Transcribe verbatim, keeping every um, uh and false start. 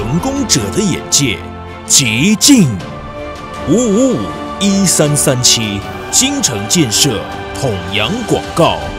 成功者的眼界，极尽。五五五一三三七，金城建设统阳广告。